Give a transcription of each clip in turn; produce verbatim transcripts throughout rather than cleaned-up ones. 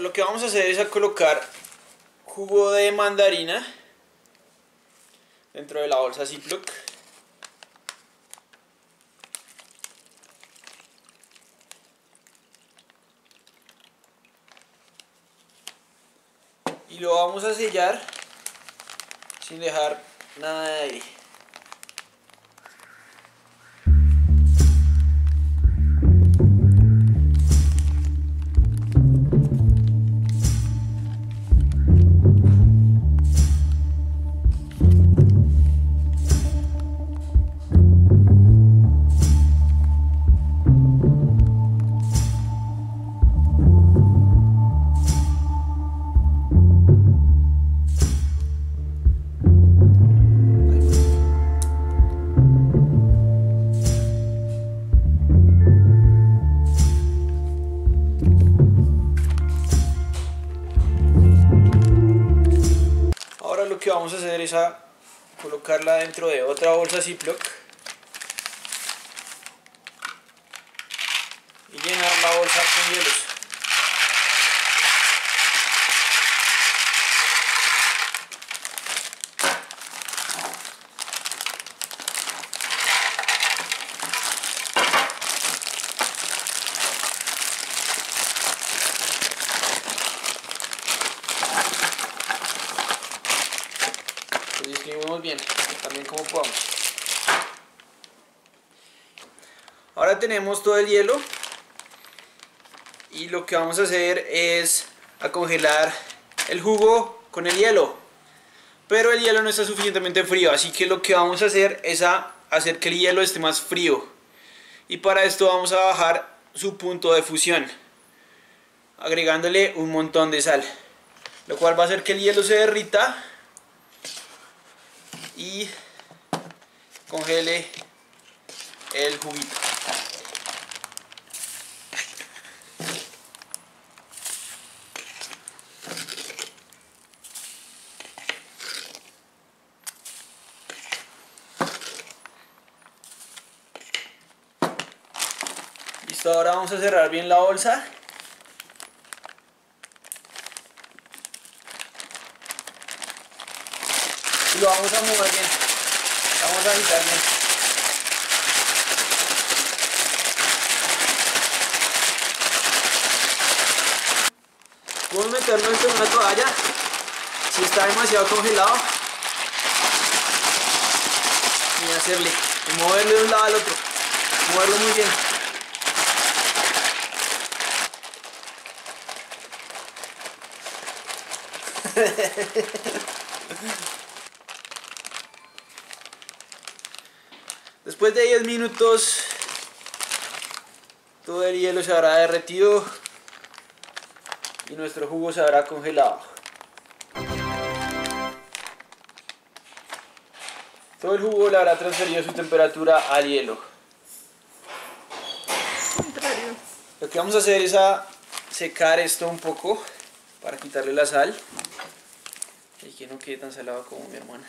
lo que vamos a hacer es a colocar jugo de mandarina dentro de la bolsa Ziploc. Y lo vamos a sellar sin dejar nada de aire. Ahora lo que vamos a hacer es a colocarla dentro de otra bolsa Ziploc y llenar la bolsa con hielos. Lo distribuimos bien, también como podamos. Ahora tenemos todo el hielo y lo que vamos a hacer es a congelar el jugo con el hielo, pero el hielo no está suficientemente frío, así que lo que vamos a hacer es a hacer que el hielo esté más frío, y para esto vamos a bajar su punto de fusión agregándole un montón de sal, lo cual va a hacer que el hielo se derrita y congele el juguito. Listo, ahora vamos a cerrar bien la bolsa. Y lo vamos a mover bien. Vamos a agitar bien. Podemos meterlo dentro de una toalla si está demasiado congelado y hacerle, y moverlo de un lado al otro, moverlo muy bien. Después de diez minutos todo el hielo se habrá derretido y nuestro jugo se habrá congelado. Todo el jugo le habrá transferido su temperatura al hielo. Contrario. Lo que vamos a hacer es a secar esto un poco para quitarle la sal y que no quede tan salado como mi hermana.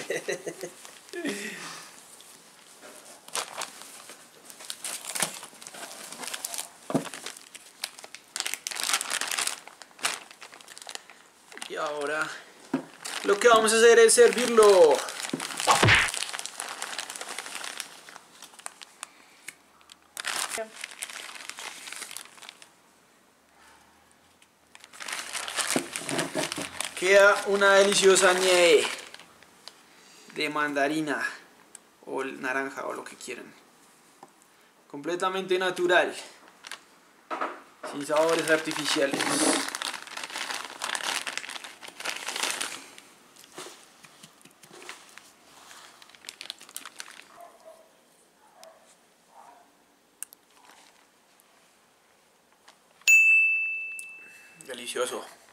Y ahora lo que vamos a hacer es servirlo. Queda una deliciosa nieve de mandarina o naranja o lo que quieran. Completamente natural, sin sabores artificiales. Delicioso.